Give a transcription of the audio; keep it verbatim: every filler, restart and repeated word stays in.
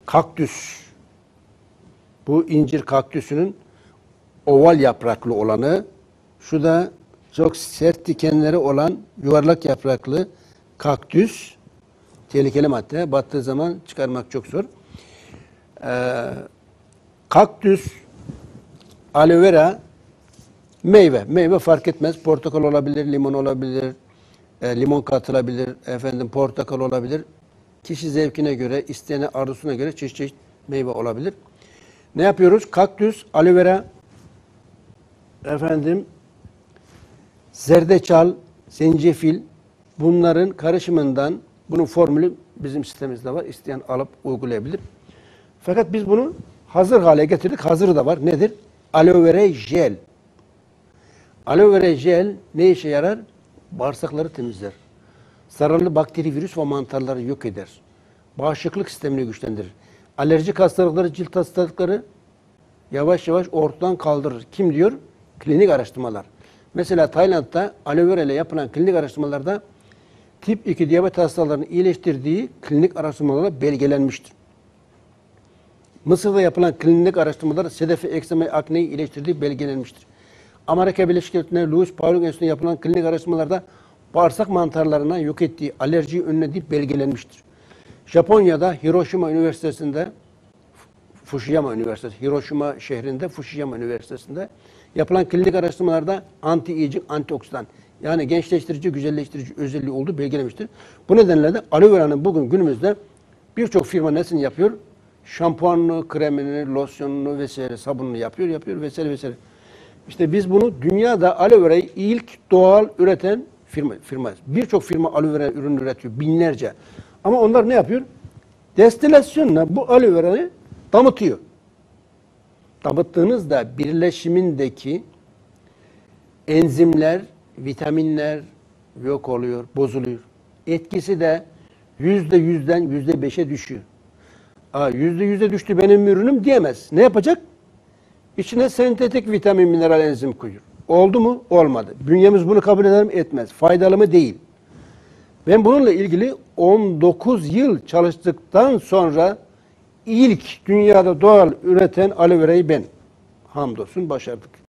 Kaktüs. Bu incir kaktüsünün oval yapraklı olanı. Şu da çok sert dikenleri olan yuvarlak yapraklı kaktüs. Tehlikeli madde. Battığı zaman çıkarmak çok zor. Ee, kaktüs, aloe vera, meyve. Meyve fark etmez. Portakal olabilir, limon olabilir, e, limon katılabilir, efendim portakal olabilir. Kişi zevkine göre, isteyene, arzusuna göre çeşit çeşit meyve olabilir. Ne yapıyoruz? Kaktüs, aloe vera, efendim zerdeçal, zencefil, bunların karışımından, bunun formülü bizim sitemizde var. İsteyen alıp uygulayabilir. Fakat biz bunu hazır hale getirdik. Hazırı da var. Nedir? Aloe vera jel. Aloe vera jel ne işe yarar? Bağırsakları temizler. Zararlı bakteri, virüs ve mantarları yok eder. Bağışıklık sistemini güçlendirir. Alerjik hastalıkları, cilt hastalıkları yavaş yavaş ortadan kaldırır. Kim diyor? Klinik araştırmalar. Mesela Tayland'da aloe vera ile yapılan klinik araştırmalarda tip iki diyabet hastalarını iyileştirdiği klinik araştırmalarla belgelenmiştir. Mısır'da yapılan klinik araştırmalar sedefi, eksema, akneyi iyileştirdiği belgelenmiştir. Amerika Birleşik Devletleri'nde Louis Pauling Enstitüsü'nde yapılan klinik araştırmalarda bağırsak mantarlarına yok ettiği, alerjiyi önlediği belgelenmiştir. Japonya'da Hiroşima Üniversitesi'nde, Fukushima Üniversitesi, Hiroşima şehrinde Fukushima Üniversitesi'nde yapılan klinik araştırmalarda anti-aging, antioksidan, yani gençleştirici, güzelleştirici özelliği olduğu belgelenmiştir. Bu nedenle de aloe vera'nın bugün günümüzde birçok firma nesini yapıyor? Şampuanını, kremini, losyonunu vesaire, sabununu yapıyor, yapıyor vesaire vesaire. İşte biz bunu dünyada aloe vera'yı ilk doğal üreten firma firmayız. Birçok firma aloe vera ürün üretiyor, binlerce. Ama onlar ne yapıyor? Destilasyonla bu aloe vera'yı damıtıyor. Damıttığınızda birleşimindeki enzimler, vitaminler yok oluyor, bozuluyor. Etkisi de yüzde yüzden yüzde beşe düşüyor. Aa, yüzde yüze düştü benim ürünüm diyemez. Ne yapacak? İçine sentetik vitamin, mineral, enzim koyuyor. Oldu mu? Olmadı. Bünyemiz bunu kabul eder mi? Etmez. Faydalı mı? Değil. Ben bununla ilgili on dokuz yıl çalıştıktan sonra ilk dünyada doğal üreten aloe vera'yı ben hamdolsun başardık.